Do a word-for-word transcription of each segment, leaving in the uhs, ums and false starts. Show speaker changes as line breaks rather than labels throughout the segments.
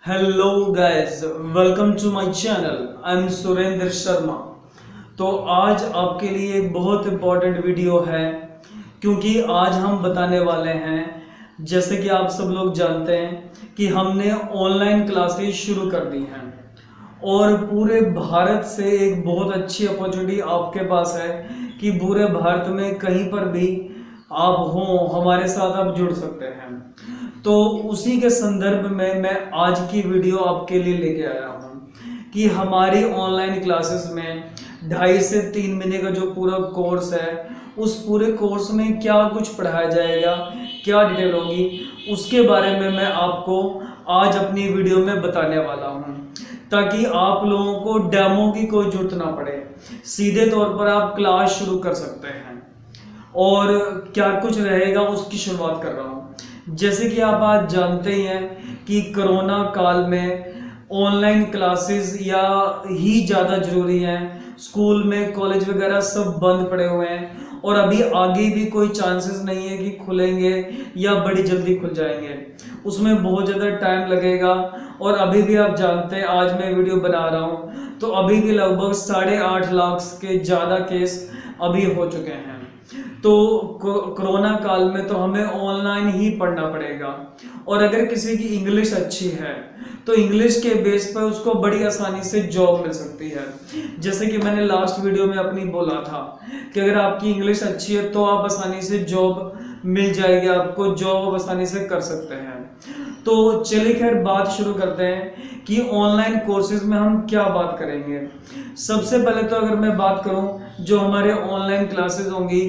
Hello guys, welcome to my channel. I am Surendra Sharma. तो आज आपके लिए एक बहुत इम्पोर्टेंट वीडियो है, क्योंकि आज हम बताने वाले हैं, जैसे कि आप सब लोग जानते हैं कि हमने ऑनलाइन क्लासेस शुरू कर दी हैं और पूरे भारत से एक बहुत अच्छी अपॉर्चुनिटी आपके पास है कि पूरे भारत में कहीं पर भी आप हों, हमारे साथ आप जुड़ सकते हैं। तो उसी के संदर्भ में मैं आज की वीडियो आपके लिए लेके आया हूँ कि हमारी ऑनलाइन क्लासेस में ढाई से तीन महीने का जो पूरा कोर्स है, उस पूरे कोर्स में क्या कुछ पढ़ाया जाएगा, क्या डिटेल होगी, उसके बारे में मैं आपको आज अपनी वीडियो में बताने वाला हूँ, ताकि आप लोगों को डेमो की कोई जरूरत ना पड़े, सीधे तौर पर आप क्लास शुरू कर सकते हैं। और क्या कुछ रहेगा उसकी शुरुआत कर रहा हूँ। जैसे कि आप आज जानते ही हैं कि कोरोना काल में ऑनलाइन क्लासेस या ही ज़्यादा ज़रूरी हैं। स्कूल में कॉलेज वगैरह सब बंद पड़े हुए हैं और अभी आगे भी कोई चांसेस नहीं है कि खुलेंगे या बड़ी जल्दी खुल जाएंगे। उसमें बहुत ज़्यादा टाइम लगेगा और अभी भी आप जानते हैं, आज मैं वीडियो बना रहा हूँ तो अभी भी लगभग साढ़े आठ लाख के ज़्यादा केस अभी हो चुके हैं। तो कोरोना काल में तो हमें ऑनलाइन ही पढ़ना पड़ेगा। और अगर किसी की इंग्लिश अच्छी है तो इंग्लिश के बेस पर उसको बड़ी आसानी से जॉब मिल सकती है। जैसे कि मैंने लास्ट वीडियो में अपनी बोला था कि अगर आपकी इंग्लिश अच्छी है तो आप आसानी से जॉब मिल जाएगी, आपको जॉब आसानी से कर सकते हैं। तो चलिए खैर बात शुरू करते हैं कि ऑनलाइन कोर्सेज में हम क्या बात करेंगे। सबसे पहले तो अगर मैं बात करूं, जो हमारे ऑनलाइन क्लासेस होंगी,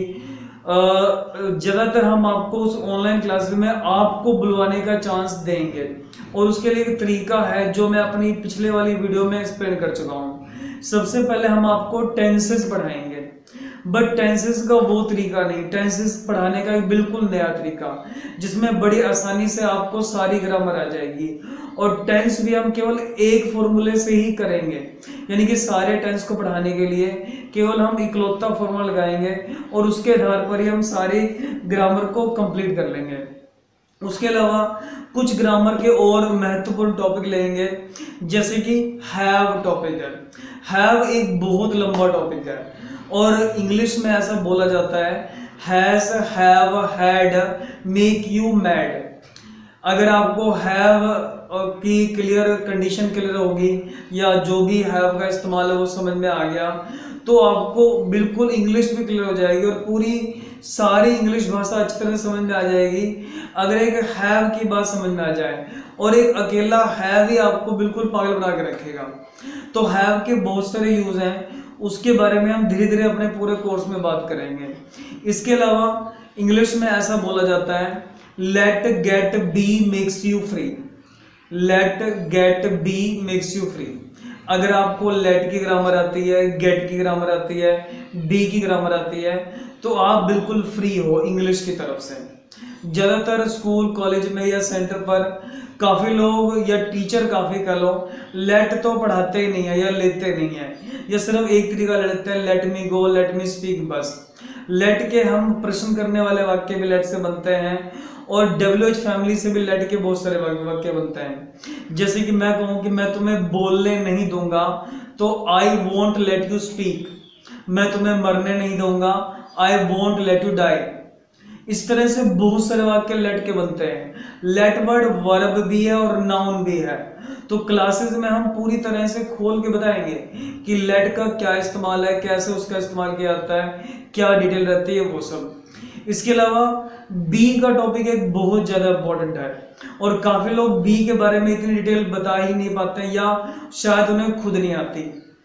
ज़्यादातर हम आपको उस ऑनलाइन क्लासेस में आपको बुलवाने का चांस देंगे और उसके लिए एक तरीका है जो मैं अपनी पिछले वाली वीडियो में एक्सप्लेन कर चुका हूँ। सबसे पहले हम आपको टेंसेस पढ़ाएंगे, बट टेंसेस का वो तरीका नहीं, टेंसेस पढ़ाने का एक बिल्कुल नया तरीका जिसमें बड़ी आसानी से आपको सारी ग्रामर आ जाएगी। और टेंस भी हम केवल एक फॉर्मूले से ही करेंगे, यानी कि सारे टेंस को पढ़ाने के लिए केवल हम इकलौता फॉर्मूला लगाएंगे और उसके आधार पर ही हम सारी ग्रामर को कंप्लीट कर लेंगे। उसके अलावा कुछ ग्रामर के और महत्वपूर्ण टॉपिक लेंगे, जैसे कि हैव टॉपिक है। हैव एक बहुत लंबा टॉपिक है और इंग्लिश में ऐसा बोला जाता है, has, have, had, make you mad. अगर आपको हैव की क्लियर कंडीशन क्लियर होगी या जो भी हैव का इस्तेमाल है वो समझ में आ गया, तो आपको बिल्कुल इंग्लिश भी क्लियर हो जाएगी और पूरी सारी इंग्लिश भाषा अच्छी तरह समझ में आ जाएगी अगर एक हैव की बात समझ में आ जाए। और एक अकेला हैव ही आपको बिल्कुल पागल बना के रखेगा। तो हैव के बहुत सारे यूज हैं, उसके बारे में हम धीरे धीरे अपने पूरे कोर्स में बात करेंगे। इसके अलावा इंग्लिश में ऐसा बोला जाता है, let get be makes you free. Let get be makes you free. अगर आपको लेट की ग्रामर आती है, गेट की ग्रामर आती है, बी की ग्रामर आती है, तो आप बिल्कुल फ्री हो इंग्लिश की तरफ से। ज़्यादातर स्कूल कॉलेज में या सेंटर पर काफ़ी लोग या टीचर काफ़ी कह लो लेट तो पढ़ाते ही नहीं है या लेते नहीं है, या सिर्फ एक तरीका ले लेते हैं, let me go, let me speak, बस। लेट के हम प्रश्न करने वाले वाक्य भी लेट से बनते हैं और डब्ल्यू एच फैमिली से भी लेट के बहुत सारे वाक्य बनते हैं। जैसे कि मैं कहूँ कि मैं तुम्हें बोलने नहीं दूंगा तो I won't let you speak. मैं तुम्हें मरने नहीं दूंगा, I won't let you die. इस तरह से बहुत सारे वाक्य लेट के बनते हैं। लेट वर्ड वर्ब भी है और नाउन भी है। तो क्लासेस में हम पूरी तरह से खोल के बताएंगे कि लेट का क्या इस्तेमाल है, कैसे उसका इस्तेमाल किया जाता है, क्या डिटेल रहती है, वो सब। इसके अलावा बी का टॉपिक एक बहुत ज़्यादा इंपॉर्टेंट है और काफ़ी लोग बी के बारे में इतनी डिटेल बता ही नहीं पाते हैं या शायद उन्हें खुद नहीं आती।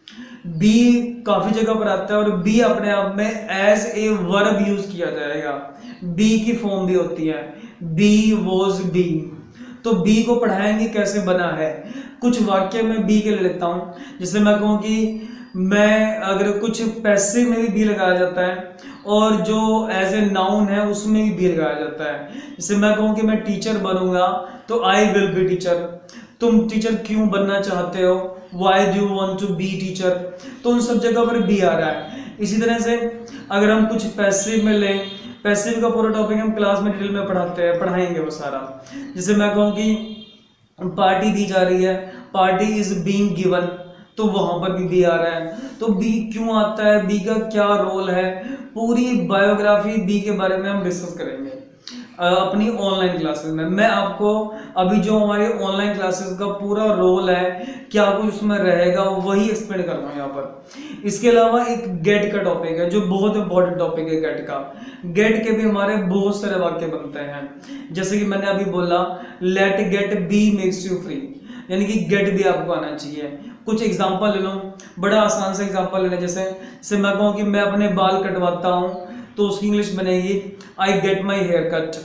बी काफ़ी जगह पर आता है और बी अपने आप में एज ए वर्ब यूज किया जाएगा। बी की फॉर्म भी होती है, बी वॉज बी। तो बी को पढ़ाएंगे कैसे बना है। कुछ वाक्य में बी के ले लेता हूँ, जैसे मैं कहूँ कि मैं, अगर कुछ पैसिव में भी बी लगाया जाता है और जो एज ए नाउन है उसमें भी बी लगाया जाता है। जैसे मैं कहूँ कि मैं टीचर बनूंगा तो आई विल बी टीचर। तुम टीचर क्यों बनना चाहते हो, why do you want to be teacher, तो उन सब जगह पर बी आ रहा है। इसी तरह से अगर हम कुछ पैसिव में लें, पैसिव का पूरा टॉपिक हम क्लास में डिटेल में पढ़ाते हैं, पढ़ाएंगे वो सारा। जैसे मैं कहूँ कि पार्टी दी जा रही है, पार्टी इज बीइंग गिवन, तो वहां पर भी बी आ रहा है। तो बी क्यों आता है, बी का क्या रोल है, पूरी बायोग्राफी बी के बारे में हम डिस्कस करेंगे अपनी ऑनलाइन क्लासेस में। मैं आपको अभी जो हमारे ऑनलाइन क्लासेस का पूरा रोल है, क्या कुछ उसमें रहेगा, वही एक्सप्लेन कर रहा हूँ यहाँ पर। इसके अलावा एक गेट का टॉपिक है जो बहुत इंपॉर्टेंट टॉपिक है गेट का। गेट के भी हमारे बहुत सारे वाक्य बनते हैं, जैसे कि मैंने अभी बोला let get be makes you free, यानी कि गेट भी आपको आना चाहिए। कुछ एग्जांपल ले लो, बड़ा आसान सा एग्जांपल ले लें, जैसे से मैं कहूँ कि मैं अपने बाल कटवाता हूँ, तो उसकी इंग्लिश बनेगी I get my hair cut.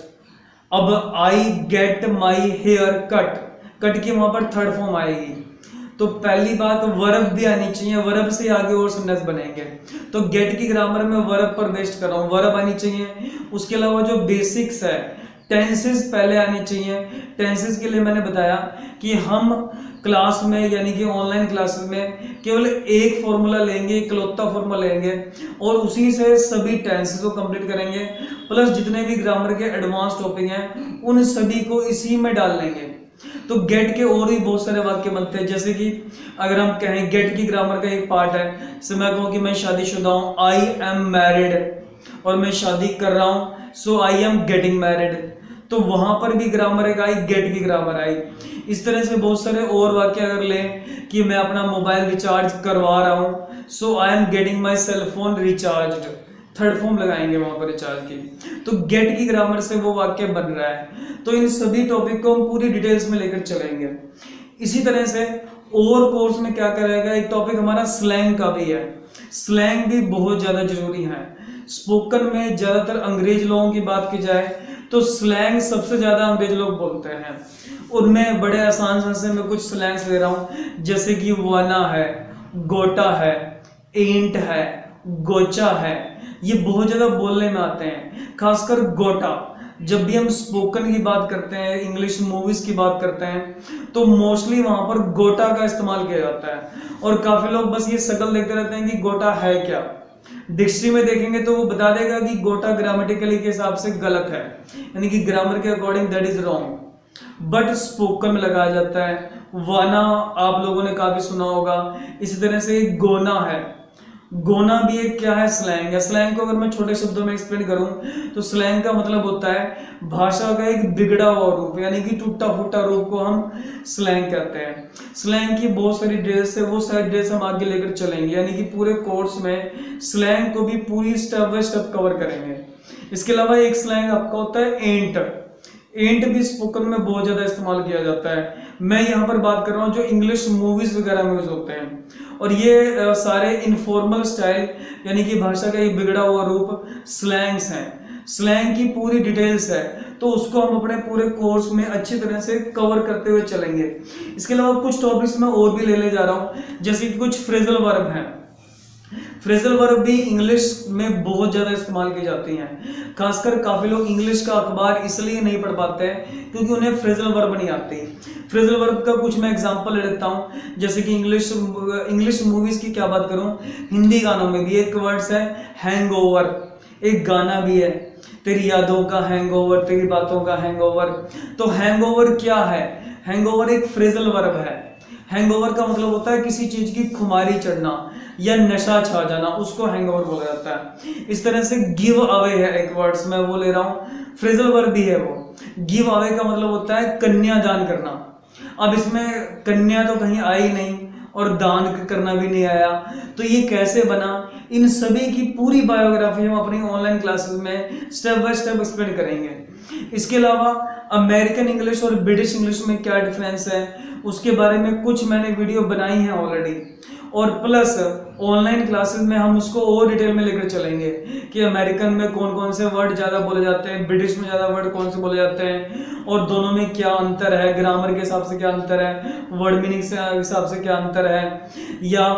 अब I get my hair cut, cut की वहां पर थर्ड फॉर्म आएगी, तो पहली बात वर्ब भी आनी चाहिए, वर्ब से आगे और सेंटेंस बनेंगे। तो गेट की ग्रामर में वर्ब पर बेस्ड कर रहा हूँ, वर्ब आनी चाहिए। उसके अलावा जो बेसिक्स है, टेंसेस पहले आनी चाहिए। टेंसेस के लिए मैंने बताया कि हम क्लास में यानी कि ऑनलाइन क्लासेस में केवल एक फॉर्मूला लेंगे, इकलौता फॉर्मूला लेंगे और उसी से सभी टेंसेस को कंप्लीट करेंगे, प्लस जितने भी ग्रामर के एडवांस टॉपिक हैं उन सभी को इसी में डाल लेंगे। तो गेट के और भी बहुत सारे वाक्य बनते हैं, जैसे कि अगर हम कहें गेट की ग्रामर का एक पार्ट है, जैसे मैं कहूँ कि मैं शादीशुदा हूँ, आई एम मैरिड, और मैं शादी कर रहा हूँ, so I am getting married, तो वहां पर भी ग्रामर एक आई, गेट की ग्रामर आई। इस तरह से बहुत सारे और वाक्य अगर लें कि मैं अपना मोबाइल रिचार्ज करवा रहा हूं, so I am getting my cell phone recharged, third form लगाएंगे वहां पर रिचार्ज की, तो गेट की ग्रामर से वो वाक्य बन रहा है। तो इन सभी टॉपिक को हम पूरी डिटेल्स में लेकर चलेंगे। इसी तरह से और कोर्स में क्या करेगा, एक टॉपिक हमारा स्लैंग का भी है। स्लैंग भी बहुत ज्यादा जरूरी है। स्पोकन में ज्यादातर अंग्रेज लोगों की बात की जाए तो स्लैंग सबसे ज्यादा अंग्रेज लोग बोलते हैं, उनमें बड़े आसान से मैं कुछ स्लैंग्स ले रहा हूं, जैसे कि वाना है, गोटा है, एंट है, गोचा है, ये बहुत ज्यादा बोलने में आते हैं। खासकर गोटा, जब भी हम स्पोकन की बात करते हैं, इंग्लिश मूवीज की बात करते हैं, तो मोस्टली वहां पर गोटा का इस्तेमाल किया जाता है। और काफी लोग बस ये शक्ल देखते रहते हैं कि गोटा है क्या, डिक्शनरी में देखेंगे तो वो बता देगा कि गोटा ग्रामेटिकली के हिसाब से गलत है, यानी कि ग्रामर के according that is wrong, but spoken में लगाया जाता है। वाना आप लोगों ने काफी सुना होगा। इसी तरह से गोना है, गोना भी एक क्या है, स्लैंग है। स्लैंग को अगर मैं छोटे शब्दों में एक्सप्लेन करूं तो स्लैंग का मतलब होता है भाषा का एक बिगड़ा हुआ रूप, यानी कि टूटा फूटा रूप को हम स्लैंग कहते हैं। स्लैंग की बहुत सारी डिटेल्स है, वो सारी डिटेल्स हम आगे लेकर चलेंगे, यानी कि पूरे कोर्स में स्लैंग को भी पूरी स्टेप बाय स्टेप कवर करेंगे। इसके अलावा एक स्लैंग आपका होता है एंट। एंट भी स्पोकन में बहुत ज्यादा इस्तेमाल किया जाता है। मैं यहाँ पर बात कर रहा हूँ जो इंग्लिश मूवीज वगैरह में यूज होते हैं, और ये आ, सारे इनफॉर्मल स्टाइल यानी कि भाषा का एक बिगड़ा हुआ रूप स्लैंग्स हैं। स्लैंग की पूरी डिटेल्स है, तो उसको हम अपने पूरे कोर्स में अच्छी तरह से कवर करते हुए चलेंगे। इसके अलावा कुछ टॉपिक्स में और भी ले ले जा रहा हूँ, जैसे कि कुछ फ्रेजल वर्ब हैं। फ्रेजल वर्ब भी इंग्लिश में बहुत ज्यादा इस्तेमाल की जाती हैं। खासकर काफी लोग इंग्लिश का अखबार इसलिए नहीं पढ़ पाते हैं क्योंकि उन्हें फ्रेजल वर्ब नहीं आती। फ्रेजल वर्ब का कुछ मैं एग्जांपल ले लेता हूं, जैसे कि इंग्लिश इंग्लिश मूवीज की क्या बात करूं, हिंदी गानों में भी एक वर्ड्स है हैंगओवर, एक गाना भी है तेरी यादों का हैंगओवर, तेरी बातों का हैंगओवर। तो हैंगओवर क्या है, हैंगओवर एक फ्रेजल वर्ब है। हैंगओवर का मतलब होता है किसी चीज की खुमारी चढ़ना या नशा छा जाना, उसको हैंगओवर बोला जाता है। इस तरह से गिव अवे है एक वर्ड्स में वो ले रहा हूं, फ्रेजल वर्ब भी है वो। गिव अवे का मतलब होता है कन्यादान करना। अब इसमें कन्या तो कहीं आई नहीं और दान करना भी नहीं आया, तो ये कैसे बना, इन सभी की पूरी बायोग्राफी हम अपनी ऑनलाइन क्लासेस में स्टेप बाय स्टेप एक्सप्लेन करेंगे। इसके अलावा अमेरिकन इंग्लिश और ब्रिटिश इंग्लिश में क्या डिफरेंस है उसके बारे में कुछ मैंने वीडियो बनाई है ऑलरेडी, और प्लस ऑनलाइन क्लासेस में हम उसको और डिटेल में लेकर चलेंगे कि अमेरिकन में कौन कौन से वर्ड ज़्यादा बोले जाते हैं, ब्रिटिश में ज़्यादा वर्ड कौन से बोले जाते हैं, और दोनों में क्या अंतर है, ग्रामर के हिसाब से क्या अंतर है, वर्ड मीनिंग से हिसाब से क्या अंतर है, या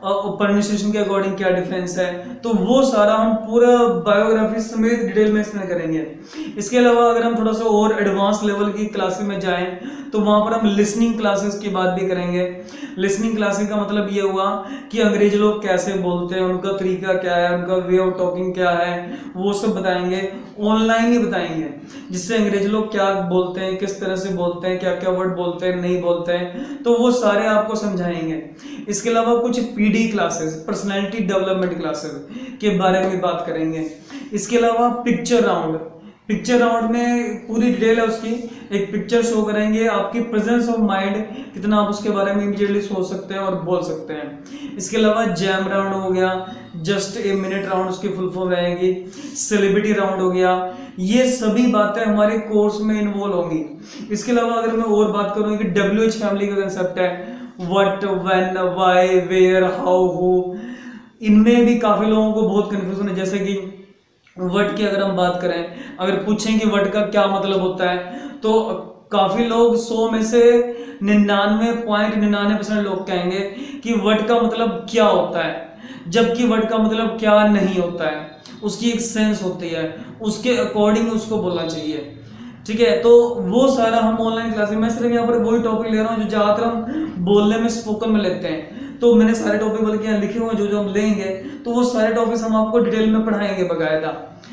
प्रोनाउंसिएशन के अकॉर्डिंग क्या डिफरेंस है, तो वो सारा हम पूरा बायोग्राफी समेत डिटेल में एक्सप्लेन करेंगे। इसके अलावा अगर हम थोड़ा सा और एडवांस लेवल की क्लासेस में जाएं तो वहां पर हम लिसनिंग क्लासेस की बात भी करेंगे। लिसनिंग क्लासेस का मतलब ये हुआ कि अंग्रेज लोग कैसे बोलते हैं, उनका तरीका क्या है, उनका वे ऑफ टॉकिंग क्या है, वो सब बताएंगे, ऑनलाइन ही बताएंगे, जिससे अंग्रेज लोग क्या बोलते हैं, किस तरह से बोलते हैं, क्या क्या वर्ड बोलते हैं, नहीं बोलते हैं, तो वो सारे आपको समझाएंगे। इसके अलावा कुछ PD classes, personality development classes के बारे में बात करेंगे। इसके अलावा पिक्चर राउंड, पिक्चर राउंड में पूरी डिटेल है उसकी, एक पिक्चर शो करेंगे, आपकी प्रेजेंस ऑफ माइंड कितना आप उसके बारे में इमीडिएटली सोच सकते हैं और बोल सकते हैं। इसके अलावा जैम राउंड हो गया, जस्ट ए मिनट राउंड उसकी फुल फॉर्म रहेगी, सेलिब्रिटी राउंड हो गया, ये सभी बातें हमारे कोर्स में इन्वॉल्व होंगी। इसके अलावा अगर मैं और बात करूँ कि डब्ल्यू एच फैमिली का कंसेप्ट है, what, when, why, where, how, who, इनमें भी काफी लोगों को बहुत कंफ्यूजन है। जैसे कि वर्ड की अगर हम बात करें, अगर पूछें कि वर्ड का क्या मतलब होता है, तो काफी लोग सौ में से निन्यानवे पॉइंट निन्यानवे परसेंट लोग कहेंगे कि वर्ड का मतलब क्या होता है, जबकि वर्ड का मतलब क्या नहीं होता है, उसकी एक सेंस होती है, उसके अकॉर्डिंग उसको बोलना चाहिए। ठीक है, तो वो सारा हम ऑनलाइन क्लास में, मैं सिर्फ यहाँ पर वही टॉपिक ले रहा हूँ जो ज्यादातर हम बोलने में स्पोकन में लेते हैं। तो मैंने सारे टॉपिक बल्कि यहाँ लिखे हुए हैं जो जो हम लेंगे, तो वो सारे टॉपिक्स हम आपको डिटेल में पढ़ाएंगे बकायदा।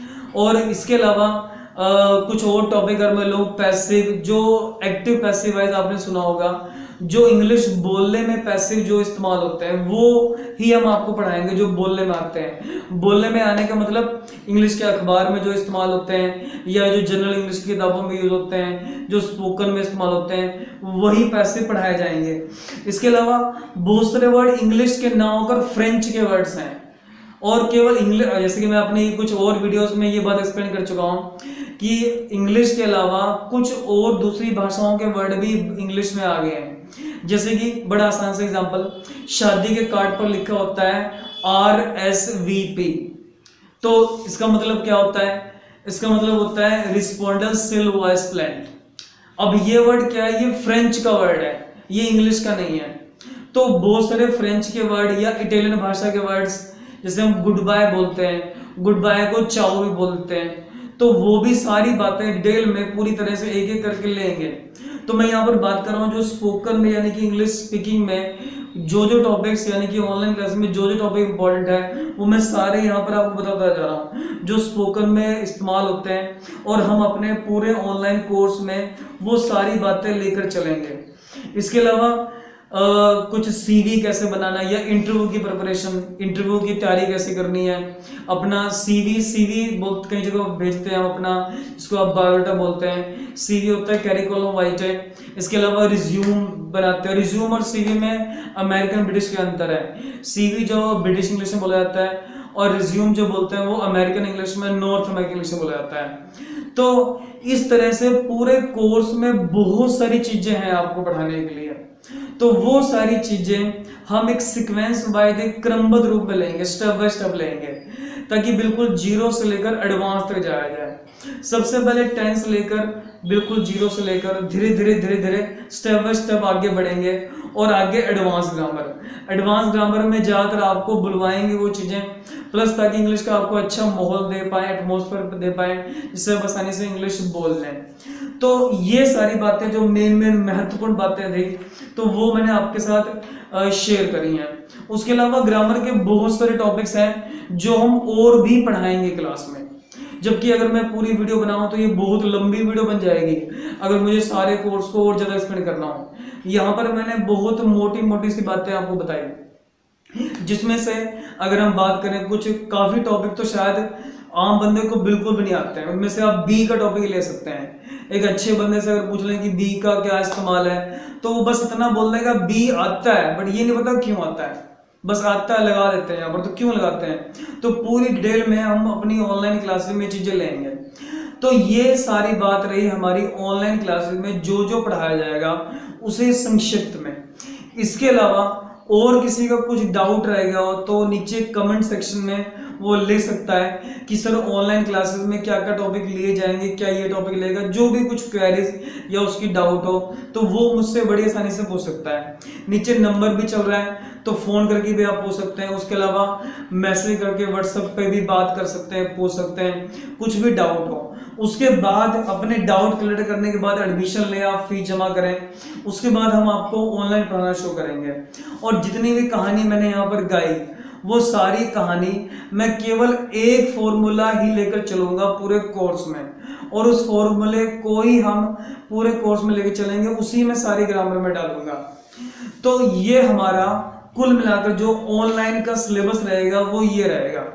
और इसके अलावा Uh, कुछ और टॉपिक अगर मैं लोग पैसिव, जो एक्टिव पैसिव वाइज आपने सुना होगा, जो इंग्लिश बोलने में पैसिव जो इस्तेमाल होते हैं वो ही हम आपको पढ़ाएंगे, जो बोलने में आते हैं। बोलने में आने का मतलब इंग्लिश के अखबार में जो इस्तेमाल होते हैं या जो जनरल इंग्लिश की किताबों में यूज होते हैं, जो स्पोकन में इस्तेमाल होते हैं, वही पैसिव पढ़ाए जाएंगे। इसके अलावा बहुत सारे वर्ड इंग्लिश के ना होकर फ्रेंच के वर्ड्स हैं, और केवल इंग्लिश, जैसे कि मैं अपनी कुछ और वीडियोस में ये बात एक्सप्लेन कर चुका हूँ कि इंग्लिश के अलावा कुछ और दूसरी भाषाओं के वर्ड भी इंग्लिश में आ गए हैं। जैसे कि बड़ा आसान सा एग्जांपल, शादी के कार्ड पर लिखा होता है आर एस वी पी, तो इसका मतलब क्या होता है? इसका मतलब होता है रिस्पोंडर सिल वॉइस प्लांट। अब ये वर्ड क्या है? ये फ्रेंच का वर्ड है, ये इंग्लिश का नहीं है। तो बहुत सारे फ्रेंच के वर्ड या इटालियन भाषा के वर्ड्स, जैसे हम गुड बाय बोलते हैं, गुड बाय को चाओ भी बोलते हैं, तो वो भी सारी बातें डिटेल में पूरी तरह से एक एक करके लेंगे। तो मैं यहाँ पर बात कर रहा हूँ जो स्पोकन में यानी कि इंग्लिश स्पीकिंग में जो जो टॉपिक्स यानी कि ऑनलाइन क्लास में जो जो टॉपिक इंपॉर्टेंट है वो मैं सारे यहाँ पर आपको बताता जा रहा हूँ जो स्पोकन में इस्तेमाल होते हैं, और हम अपने पूरे ऑनलाइन कोर्स में वो सारी बातें लेकर चलेंगे। इसके अलावा Uh, कुछ सीवी कैसे बनाना या इंटरव्यू की प्रिपरेशन, इंटरव्यू की तैयारी कैसे करनी है, अपना सीवी सीवी बहुत कई जगह भेजते हैं हम अपना, इसको आप बायोडाटा बोलते हैं, सीवी होता है कैरिकुलम वाइटे। इसके अलावा रिज्यूम बनाते हैं, रिज्यूम और सीवी में अमेरिकन ब्रिटिश के अंतर है। सीवी जो ब्रिटिश इंग्लिश में बोला जाता है और रिज्यूम जो बोलते हैं वो अमेरिकन इंग्लिश में, नॉर्थ अमेरिकन इंग्लिश में बोला जाता है। तो इस तरह से पूरे कोर्स में बहुत सारी चीजें हैं आपको पढ़ाने के लिए, तो वो सारी चीजें हम एक सीक्वेंस वाइज एक क्रमबद्ध रूप में लेंगे, स्टेप बाय स्टेप लेंगे, ताकि बिल्कुल जीरो से लेकर एडवांस तक जाया जाए। सबसे पहले टेंस लेकर बिल्कुल जीरो से लेकर धीरे धीरे धीरे धीरे स्टेप बाय स्टेप आगे बढ़ेंगे, और आगे एडवांस ग्रामर। एडवांस ग्रामर में ज्यादातर आपको बुलवाएंगे वो चीजें, प्लस ताकि इंग्लिश का आपको अच्छा माहौल दे पाए, एटमोसफेयर दे पाए, जिससे आप आसानी से इंग्लिश बोल लें। तो ये सारी बातें जो मेन मेन महत्वपूर्ण बातें थी, तो वो मैंने आपके साथ शेयर करी हैं। उसके अलावा ग्रामर के बहुत सारे टॉपिक्स हैं जो हम और भी पढ़ाएंगे क्लास में, जबकि अगर मैं पूरी वीडियो बनाऊं तो ये बहुत लंबी वीडियो बन जाएगी अगर मुझे सारे कोर्स को और ज्यादा एक्सप्लेन करना हो। यहाँ पर मैंने बहुत मोटी मोटी सी बातें आपको बताई, जिसमें से अगर हम बात करें कुछ काफी टॉपिक तो शायद आम बंदे को बिल्कुल भी नहीं आते हैं। उनमें से आप बी का टॉपिक ले सकते हैं। एक अच्छे बंदे से अगर पूछ लें कि बी का क्या इस्तेमाल है, तो वो बस इतना बोल देगा बी आता है, बट ये नहीं पता क्यों आता है, बस आता है लगा देते हैं यहाँ पर। तो क्यों लगाते हैं, तो पूरी डिटेल में हम अपनी ऑनलाइन क्लासेस में चीजें लेंगे। तो ये सारी बात रही हमारी ऑनलाइन क्लासेस में जो जो पढ़ाया जाएगा उसे संक्षिप्त में। इसके अलावा और किसी का कुछ डाउट रहेगा तो नीचे कमेंट सेक्शन में वो ले सकता है कि सर ऑनलाइन क्लासेस में क्या क्या टॉपिक लिए जाएंगे, क्या ये टॉपिक लेगा, जो भी कुछ क्वेरीज या उसकी डाउट हो तो वो मुझसे बड़ी आसानी से पूछ सकता है। नीचे नंबर भी चल रहा है तो फोन करके भी आप पूछ सकते हैं, उसके अलावा मैसेज करके व्हाट्सएप पे भी बात कर सकते हैं, पूछ सकते हैं कुछ भी डाउट हो। उसके बाद अपने डाउट क्लियर करने के बाद एडमिशन ले, आप फीस जमा करें, उसके बाद हम आपको ऑनलाइन पढ़ाना शुरू करेंगे। और जितनी भी कहानी मैंने यहाँ पर गाई वो सारी कहानी मैं केवल एक फॉर्मूला ही लेकर चलूंगा पूरे कोर्स में, और उस फॉर्मूले को ही हम पूरे कोर्स में लेकर चलेंगे, उसी में सारी ग्रामर में डालूंगा। तो ये हमारा कुल मिलाकर जो ऑनलाइन का सिलेबस रहेगा वो ये रहेगा।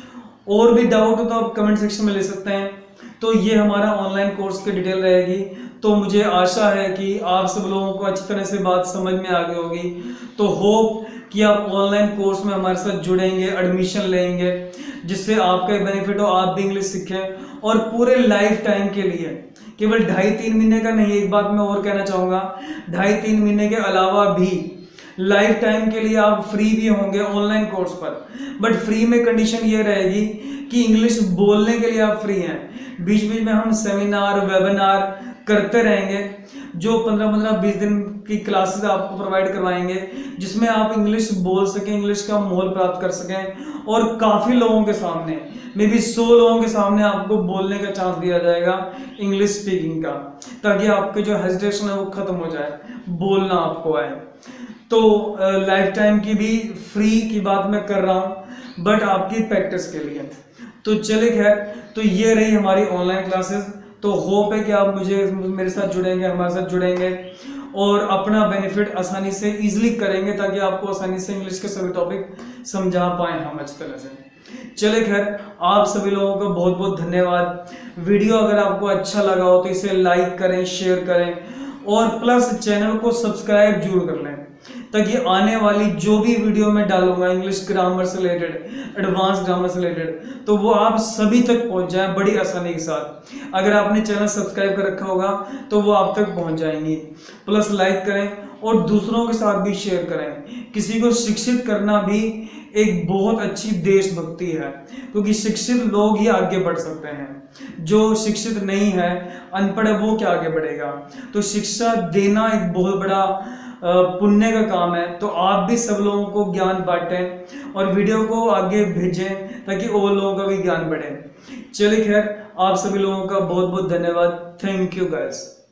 और भी डाउट हो तो आप कमेंट सेक्शन में ले सकते हैं। तो ये हमारा ऑनलाइन कोर्स की डिटेल रहेगी। तो मुझे आशा है कि आप सब लोगों को अच्छी तरह से बात समझ में आ गई होगी। तो होप कि आप ऑनलाइन कोर्स में हमारे साथ जुड़ेंगे, एडमिशन लेंगे, जिससे आपका बेनिफिट हो, आप भी इंग्लिश सीखें और पूरे लाइफ टाइम के लिए, केवल ढाई तीन महीने का नहीं। एक बात मैं और कहना चाहूँगा, ढाई तीन महीने के अलावा भी लाइफ टाइम के लिए आप फ्री भी होंगे ऑनलाइन कोर्स पर। बट फ्री में कंडीशन ये रहेगी कि इंग्लिश बोलने के लिए आप फ्री हैं। बीच बीच में हम सेमिनार, वेबिनार करते रहेंगे, जो पंद्रह पंद्रह बीस दिन की क्लासेस आपको प्रोवाइड करवाएंगे, जिसमें आप इंग्लिश बोल सकें, इंग्लिश का माहौल प्राप्त कर सकें। और काफ़ी लोगों के सामने, मे बी सौ लोगों के सामने आपको बोलने का चांस दिया जाएगा इंग्लिश स्पीकिंग का, ताकि आपके जो हेजिटेशन है वो खत्म हो जाए, बोलना आपको आए। तो लाइफ टाइम की भी फ्री की बात मैं कर रहा हूँ, बट आपकी प्रैक्टिस के लिए। तो चले खैर, तो ये रही हमारी ऑनलाइन क्लासेस। तो होप है कि आप मुझे मेरे साथ जुड़ेंगे, हमारे साथ जुड़ेंगे और अपना बेनिफिट आसानी से इजीली करेंगे, ताकि आपको आसानी से इंग्लिश के सभी टॉपिक समझा पाए हम अच्छी तरह से। चले खैर, आप सभी लोगों का बहुत बहुत धन्यवाद। वीडियो अगर आपको अच्छा लगा हो तो इसे लाइक करें, शेयर करें और प्लस चैनल को सब्सक्राइब जरूर कर लें, ताकि आने वाली जो भी वीडियो मैं डालूंगा इंग्लिश ग्रामर से रिलेटेड, एडवांस ग्रामर से रिलेटेड, तो वो आप सभी तक पहुंच जाए बड़ी आसानी के साथ। अगर आपने चैनल सब्सक्राइब कर रखा होगा तो वो आप तक पहुंच जाएंगी। प्लस लाइक करें और दूसरों के साथ भी शेयर करें। किसी को शिक्षित करना भी एक बहुत अच्छी देशभक्ति है, क्योंकि शिक्षित लोग ही आगे बढ़ सकते हैं। जो शिक्षित नहीं है, अनपढ़ है, वो क्या आगे बढ़ेगा। तो शिक्षा देना एक बहुत बड़ा पुण्य का काम है। तो आप भी सब लोगों को ज्ञान बांटें और वीडियो को आगे भेजें, ताकि और लोगों का भी ज्ञान बढ़े। चलिए खैर, आप सभी लोगों का बहुत बहुत धन्यवाद। Thank you guys.